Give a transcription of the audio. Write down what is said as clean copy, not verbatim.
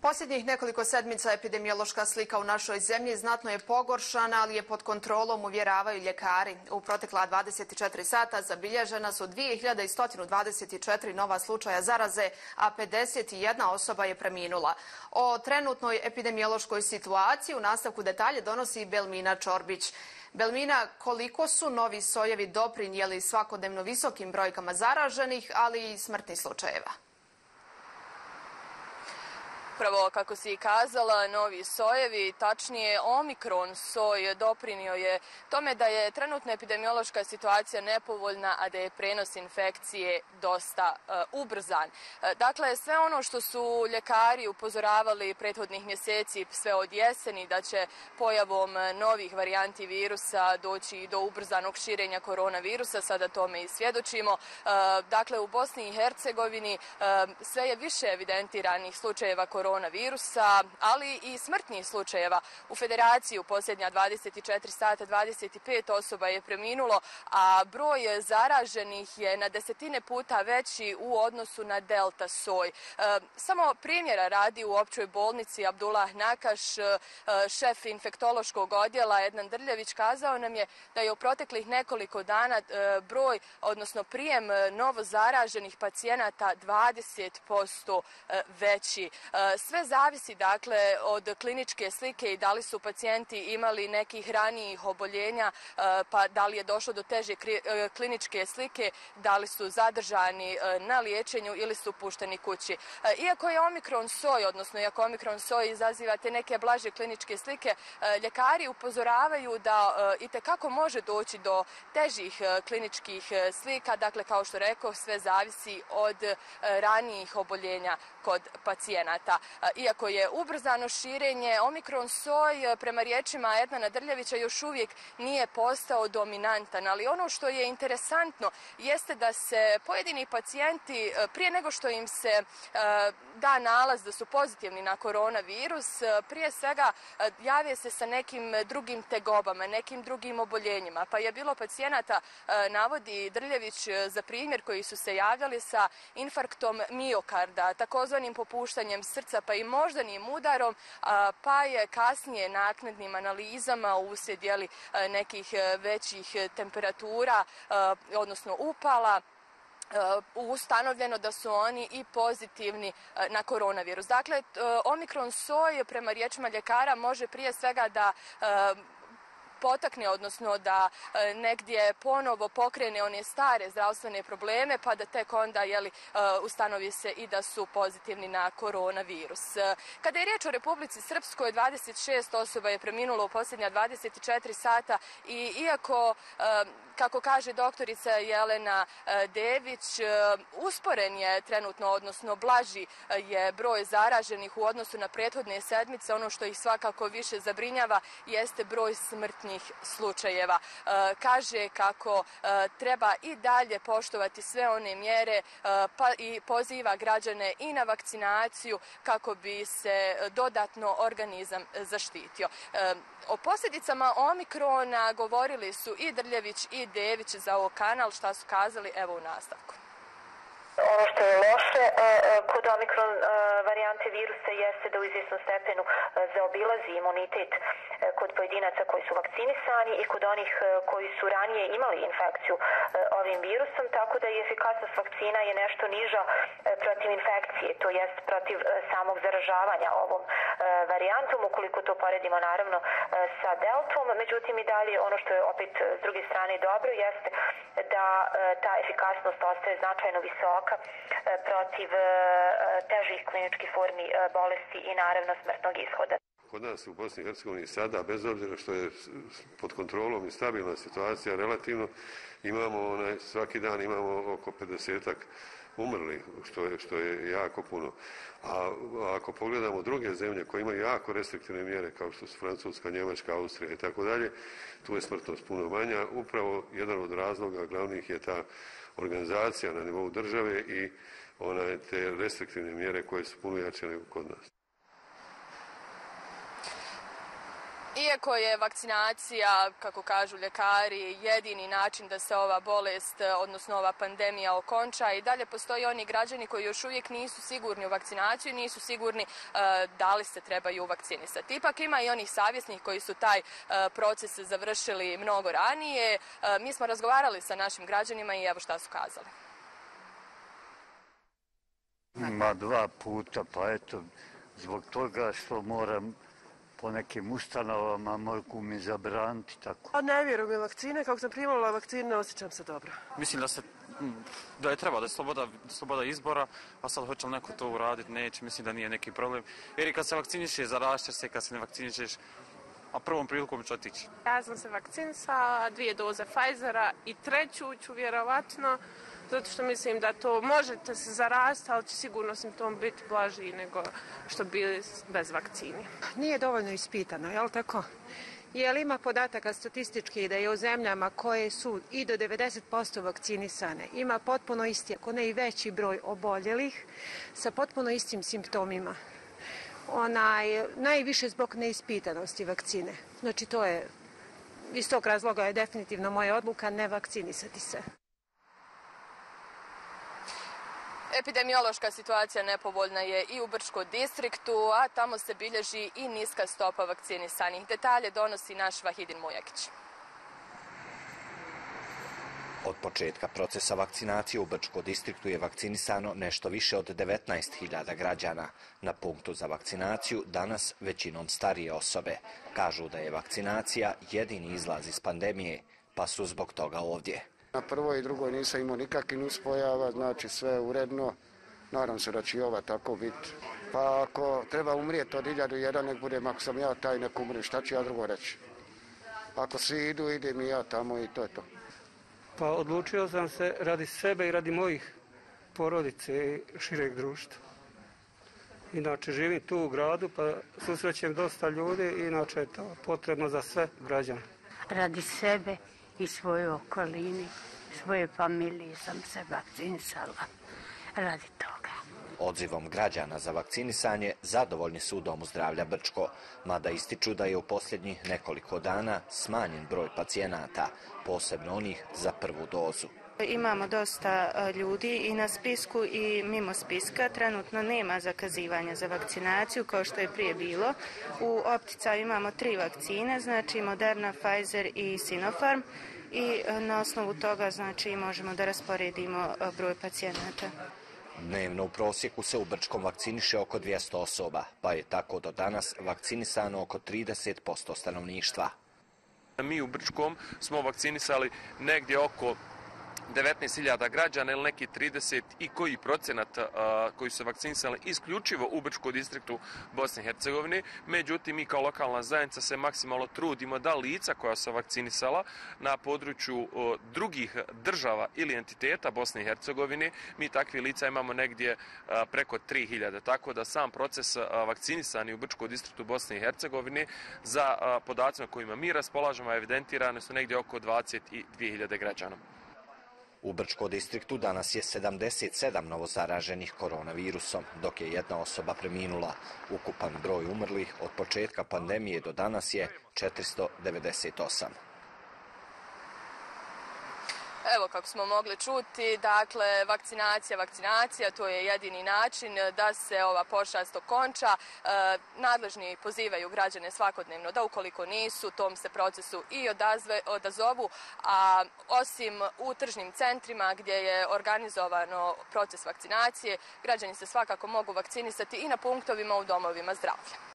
Posljednjih nekoliko sedmica epidemiološka slika u našoj zemlji znatno je pogoršana, ali je pod kontrolom, uvjeravaju ljekari. U protekla 24 sata zabilježena su 2124 nova slučaja zaraze, a 51 osoba je preminula. O trenutnoj epidemiološkoj situaciji u nastavku detalje donosi Belmina Čorbić. Belmina, koliko su novi sojevi doprinijeli svakodnevno visokim brojkama zaraženih, ali i smrtnih slučajeva? Upravo kako si i kazala, novi sojevi, tačnije omikron soj, doprinio je tome da je trenutna epidemiološka situacija nepovoljna, a da je prenos infekcije dosta ubrzan. Dakle, sve ono što su ljekari upozoravali prethodnih mjeseci, sve od jeseni, da će pojavom novih varijanti virusa doći i do ubrzanog širenja koronavirusa, sada tome i svjedočimo. Dakle, u Bosni i Hercegovini sve je više evidentiranih slučajeva koronavirusa, ali i smrtnih slučajeva. U Federaciji u posljednja 24 sata 25 osoba je preminulo, a broj zaraženih je na desetine puta veći u odnosu na delta soj. Samo primjera radi, u općoj bolnici Abdullah Nakaš, šef infektološkog odjela Ednan Drljević, kazao nam je da je u proteklih nekoliko dana broj, odnosno prijem novo zaraženih pacijenata 20% veći. Sve zavisi dakle od kliničke slike i da li su pacijenti imali nekih ranijih oboljenja, pa da li je došlo do teže kliničke slike, da li su zadržani na liječenju ili su pušteni kući. Iako je omikron soj, odnosno iako omikron soj izaziva te neke blaže kliničke slike, ljekari upozoravaju da itekako može doći do težih kliničkih slika. Dakle, kao što rekao, sve zavisi od ranijih oboljenja kod pacijenata. Iako je ubrzano širenje, omikron soj, prema riječima Ednana Drljevića, još uvijek nije postao dominantan. Ali ono što je interesantno jeste da se pojedini pacijenti, prije nego što im se da nalaz da su pozitivni na koronavirus, prije svega jave se sa nekim drugim tegobama, nekim drugim oboljenjima. Pa je bilo pacijenata, navodi Drljević za primjer, koji su se javljali sa infarktom miokarda, takozvanim popuštanjem srca, pa i moždanim udarom, pa je kasnije naknadnim analizama uslijed nekih većih temperatura, odnosno upala, ustanovljeno da su oni i pozitivni na koronavirus. Dakle, omikron soj, prema riječima ljekara, može prije svega da potakne, odnosno da negdje ponovo pokrene one stare zdravstvene probleme, pa da tek onda ustanovi se i da su pozitivni na koronavirus. Kada je riječ o Republici Srpskoj, 26 osoba je preminulo u posljednja 24 sata i iako, kako kaže doktorica Jelena Dević, usporen je trenutno, odnosno blaži je broj zaraženih u odnosu na prethodne sedmice, ono što ih svakako više zabrinjava jeste broj smrtnih slučajeva. Kaže kako treba i dalje poštovati sve one mjere, pa i poziva građane i na vakcinaciju kako bi se dodatno organizam zaštitio. O posljedicama omikrona govorili su i Drljević i Dević za ovo kanal. Šta su kazali? Evo u nastavku. Ono što je loše kod omikron varijante virusa jeste da u izvjesnom stepenu zaobilazi imunitet kod pojedinaca koji su vakcinisani i kod onih koji su ranije imali infekciju ovim virusom, tako da i efikasnost vakcina je nešto niža protiv infekcije, to jest protiv samog zaražavanja ovom varijantom, ukoliko to poredimo naravno sa deltom. Međutim, i dalje ono što je opet s druge strane dobro jeste da ta efikasnost ostaje značajno visoka protiv težih kliničkih formi bolesti i naravno smrtnog ishoda. Kod nas u Bosni i Hercegovini sada, bez obzira što je pod kontrolom i stabilna situacija relativno, imamo svaki dan imamo oko 50-ak umrli, što je jako puno. A ako pogledamo druge zemlje koje imaju jako restriktivne mjere, kao što su Francuska, Njemačka, Austrija i tako dalje, tu je smrtnost puno manja. Upravo jedan od razloga glavnih je ta organizacija na nivou države i te restriktivne mjere koje su puno jače nego kod nas. Iako je vakcinacija, kako kažu ljekari, jedini način da se ova bolest, odnosno ova pandemija okonča, i dalje postoji oni građani koji još uvijek nisu sigurni u vakcinaciju i nisu sigurni da li se trebaju vakcinisati. Ipak ima i onih savjesnih koji su taj proces završili mnogo ranije. Mi smo razgovarali sa našim građanima i evo šta su kazali. Ma 2 puta, pa eto, zbog toga što moram po nekim ustanovama, mogu mi zabraniti tako. Ne vjerujem u vakcine, kako sam primala vakcine, ne osjećam se dobro. Mislim da je treba, da je sloboda izbora, a sad hoće li neko to uraditi, neće, mislim da nije neki problem. Jer i kad se vakcinišeš, zarašćeš se, kad se ne vakcinišeš, a prvom prilikom ću otići. Ja sam se vakcinisala, 2 doze Pfizera i 3. ću vjerovatno, zato što mislim da to možete se zaraziti, ali će sigurno simptom biti blažiji nego što bili bez vakcine. Nije dovoljno ispitano, je li tako? Jer ima podataka statistički da je u zemljama koje su i do 90% vakcinisane ima potpuno isti, ako ne i veći broj oboljelih sa potpuno istim simptomima. Najviše zbog neispitanosti vakcine. Znači to je, iz tog razloga je definitivno moja odluka ne vakcinisati se. Epidemiološka situacija nepovoljna je i u Brčkom distriktu, a tamo se bilježi i niska stopa vakcinisanih. Detalje donosi naš Vahidin Mujakić. Od početka procesa vakcinacije u Brčkom distriktu je vakcinisano nešto više od 19.000 građana. Na punktu za vakcinaciju danas većinom starije osobe. Kažu da je vakcinacija jedini izlaz iz pandemije, pa su zbog toga ovdje. Na prvoj i drugoj nisam imao nikakvih nuspojava, znači sve uredno. Nadam se da će i ova tako biti. Pa ako treba umrijeti od 1001, nek budem, ako sam ja taj, nek umri, šta ću ja drugo reći? Ako svi idu, idem i ja tamo i to je to. Pa odlučio sam se radi sebe i radi mojih porodice i šireg društva. Inače živim tu u gradu, pa susrećem dosta ljudi, inače je to potrebno za sve građane. Radi sebe i svoje okolini, svoje familije sam se vakcinisala radi toga. Odzivom građana za vakcinisanje zadovoljni su u Domu zdravlja Brčko, mada ističu da je u posljednjih nekoliko dana smanjen broj pacijenata, posebno onih za prvu dozu. Imamo dosta ljudi i na spisku i mimo spiska. Trenutno nema zakazivanja za vakcinaciju kao što je prije bilo. U opticaju imamo 3 vakcine, znači Moderna, Pfizer i Sinopharm, i na osnovu toga znači možemo da rasporedimo broj pacijenata. Dnevno u prosjeku se u Brčkom vakciniše oko 200 osoba, pa je tako do danas vakcinisano oko 30% stanovništva. Mi u Brčkom smo vakcinisali negdje oko 19.000 građana ili neki 30 i koji procenat koji su vakcinisali isključivo u Brčkom distriktu Bosne i Hercegovine. Međutim, mi kao lokalna zajednica se maksimalno trudimo da lica koja su vakcinisala na području drugih država ili entiteta Bosne i Hercegovine, mi takvi lica imamo negdje preko 3.000. Tako da sam proces vakcinisani u Brčkom distriktu Bosne i Hercegovine za podacima kojima mi raspolažemo evidentirane su negdje oko 22.000 građana. U Brčkom distriktu danas je 77 novozaraženih koronavirusom, dok je 1 osoba preminula. Ukupan broj umrlih od početka pandemije do danas je 498. Evo kako smo mogli čuti, dakle vakcinacija, to je jedini način da se ova pošast okonča. Nadležni pozivaju građane svakodnevno da ukoliko nisu, tom se procesu i odazovu, a osim u tržnim centrima gdje je organizovano proces vakcinacije, građani se svakako mogu vakcinisati i na punktovima u domovima zdravlja.